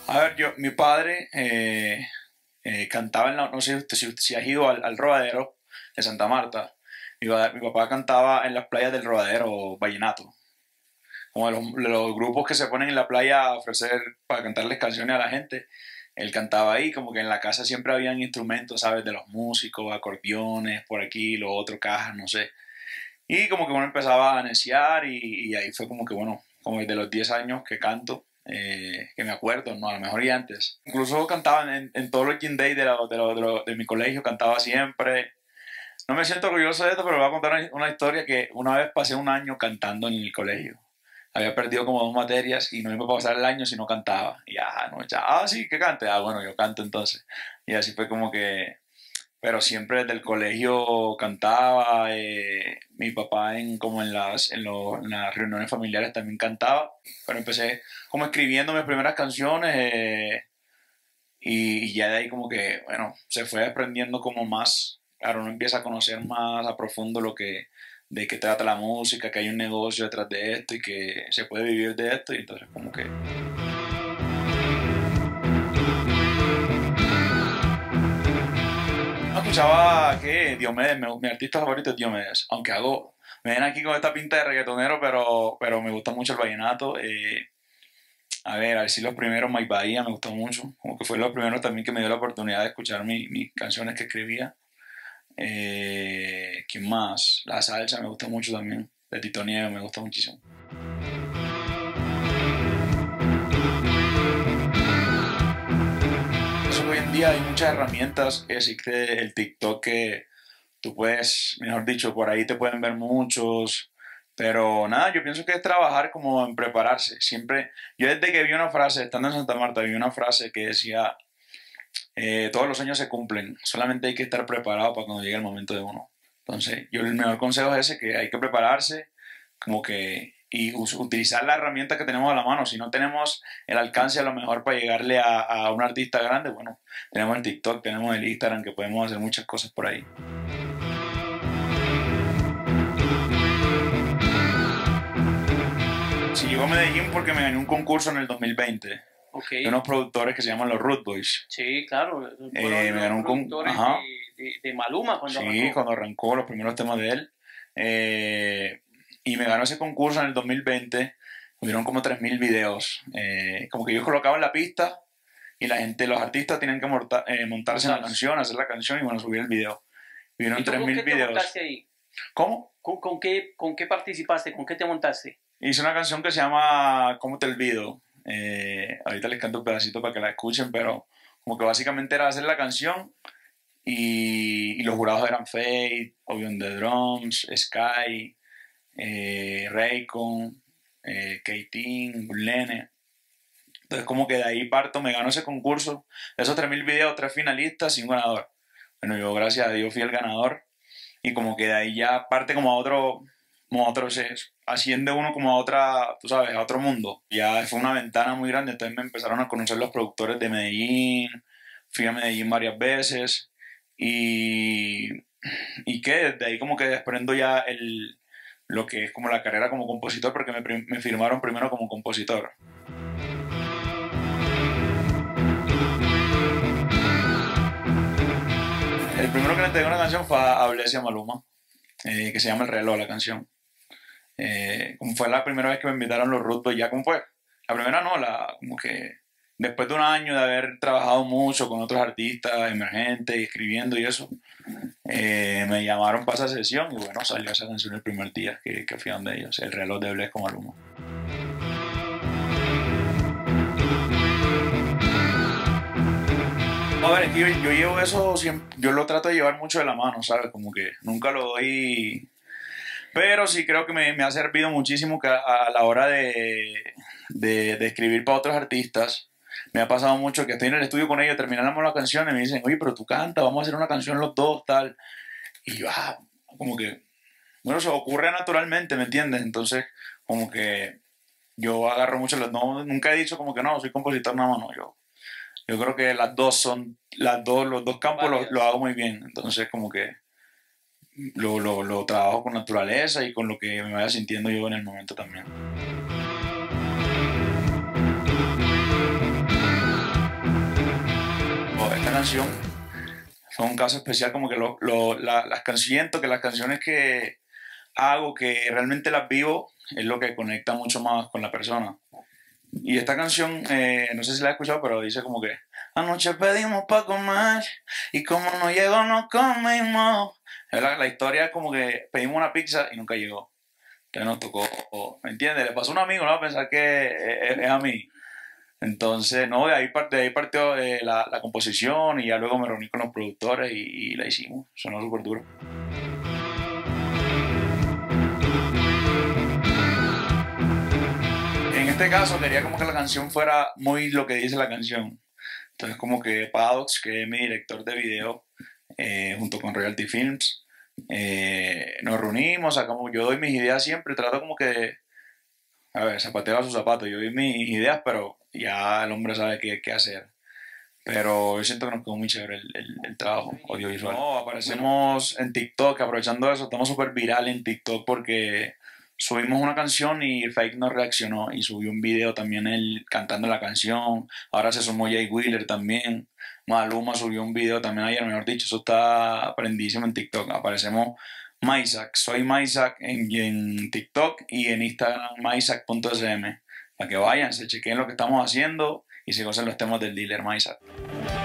A ver, mi padre cantaba no sé si has ido al Rodadero de Santa Marta. Mi papá cantaba en las playas del Rodadero vallenato, como los grupos que se ponen en la playa a ofrecer para cantarles canciones a la gente. Él cantaba ahí, como que en la casa siempre habían instrumentos, ¿sabes? De los músicos, acordeones, por aquí, lo otro, cajas, no sé. Y como que uno empezaba a neciar y ahí fue como que, bueno, como desde los 10 años que canto, que me acuerdo, ¿no? A lo mejor y antes. Incluso cantaba en todos los gym days de mi colegio, cantaba siempre. No me siento orgulloso de esto, pero voy a contar una historia que una vez pasé un año cantando en el colegio. Había perdido como 2 materias y no iba a pasar el año si no cantaba. Y no, ya, sí, que cante. Bueno, yo canto entonces. Y así fue como que, pero siempre desde el colegio cantaba. Mi papá como en las reuniones familiares también cantaba. Pero empecé como escribiendo mis primeras canciones y ya de ahí como que, bueno, se fue aprendiendo como más. Claro, uno empieza a conocer más a profundo de qué trata la música, que hay un negocio detrás de esto y que se puede vivir de esto. Y entonces como que no escuchaba que Diomedes, mi artista favorito es Diomedes, aunque me ven aquí con esta pinta de reggaetonero, pero me gusta mucho el vallenato. A ver si los primeros, Mike Bahía me gustó mucho, como que fue los primeros también que me dio la oportunidad de escuchar mis canciones que escribía. ¿Quién más? La salsa me gusta mucho también, de Tito Nieves me gusta muchísimo. Eso hoy en día hay muchas herramientas, existe el TikTok que tú puedes, mejor dicho, por ahí te pueden ver muchos, pero nada, yo pienso que es trabajar como en prepararse. Siempre, yo desde que vi una frase, estando en Santa Marta, vi una frase que decía, todos los sueños se cumplen, solamente hay que estar preparado para cuando llegue el momento de uno. Entonces, yo el mejor consejo es ese, que hay que prepararse, como que, y utilizar la herramienta que tenemos a la mano. Si no tenemos el alcance a lo mejor para llegarle a un artista grande, bueno, tenemos el TikTok, tenemos el Instagram, que podemos hacer muchas cosas por ahí. Sí, llego a Medellín porque me gané un concurso en el 2020 Ok, de unos productores que se llaman los Root Boys. sí, claro. Me Fueron ganó los un concurso, productores ajá, de Maluma cuando sí, arrancó. cuando arrancó los primeros temas de él. Y me ganó ese concurso en el 2020. Hubieron como 3.000 videos. Como que ellos colocaban la pista y la gente, los artistas tenían que montarse en la Montarse. canción, hacer la canción y bueno, subir el video. Hubieron ¿Y tú tres con mil qué te videos. montaste ahí? ¿Cómo? ¿Con qué participaste? ¿Con qué te montaste? Hice una canción que se llama ¿Cómo te olvido? Ahorita les canto un pedacito para que la escuchen, pero como que básicamente era hacer la canción y los jurados eran Fate, Obvio on the Drums, Sky, Raycon, Keitin, Burlene. Entonces como que de ahí parto, me ganó ese concurso. De esos 3.000 videos, 3 finalistas y un ganador. Bueno, yo gracias a Dios fui el ganador y como que de ahí ya parte como a otro, se asciende uno como a otra, tú sabes, a otro mundo. Ya fue una ventana muy grande, entonces me empezaron a conocer los productores de Medellín, fui a Medellín varias veces y, y que desde ahí como que desprendo ya lo que es como la carrera como compositor porque me firmaron primero como compositor. El primero que le entregué una canción fue a Blesia Maluma, que se llama El Reloj, la canción. Como fue la primera vez que me invitaron los Root Boys, ya como fue. La primera no, como que después de un año de haber trabajado mucho con otros artistas emergentes y escribiendo y eso, me llamaron para esa sesión y bueno, salió esa canción el primer día que fui a donde ellos, El Reloj de Blesco Maluma. A ver, es que yo llevo eso, yo lo trato de llevar mucho de la mano, ¿sabes? Como que nunca lo doy. Pero sí creo que me ha servido muchísimo que a la hora de escribir para otros artistas. Me ha pasado mucho que estoy en el estudio con ellos, terminamos la canción y me dicen, oye, pero tú cantas, vamos a hacer una canción los dos, tal. Y yo, como que, bueno, se ocurre naturalmente, ¿me entiendes? Entonces, como que yo agarro mucho, no, nunca he dicho como que no, soy compositor nada más, no, yo creo que los dos campos lo Válidas. hago muy bien. Entonces, como que lo trabajo con naturaleza y con lo que me vaya sintiendo yo en el momento también. canción fue un caso especial, como que siento que las canciones que hago, que realmente las vivo, es lo que conecta mucho más con la persona. Y esta canción, no sé si la has escuchado, pero dice como que anoche pedimos pa' comer y como no llegó no comimos. La historia es como que pedimos una pizza y nunca llegó. Entonces nos tocó, ¿me entiendes? Le pasó a un amigo, ¿no? A pensar que es a mí. Entonces, no, de ahí partió la composición y ya luego me reuní con los productores y la hicimos. Sonó súper duro. En este caso quería como que la canción fuera muy lo que dice la canción. Entonces como que Padox, que es mi director de video, junto con Royalty Films, nos reunimos, sacamos, yo doy mis ideas siempre, trato como que, a ver, zapatero a sus zapatos, yo doy mis ideas, pero ya el hombre sabe qué hacer. Pero yo siento que nos quedó muy chévere el trabajo audiovisual. No, aparecemos en TikTok, aprovechando eso, estamos súper viral en TikTok porque subimos una canción y Fake nos reaccionó y subió un video también él cantando la canción. Ahora se sumó Jay Wheeler también. Maluma subió un video también ayer, mejor dicho, eso está prendísimo en TikTok. Aparecemos Maisac, soy Maisac en TikTok y en Instagram maisac.sm. Para que vayan, se chequen lo que estamos haciendo y se gocen los temas del dealer Maisac.